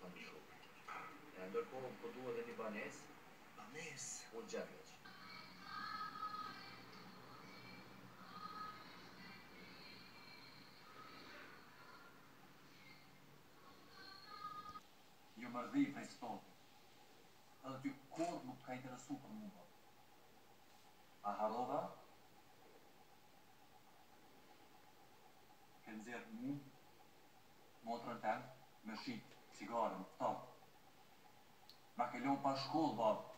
s'ma kishu. Ndërkohë po duhet edhe një banesë. Banesë? Unë gjetë veç. Ju mërdhi prej stoti. Edhe ty kur nuk ka interesu për mua. A harrova? Ke nxjerrë mu, motrën tem, me shit, cigare, më këta. Ma ke lon pa shkollë, bab.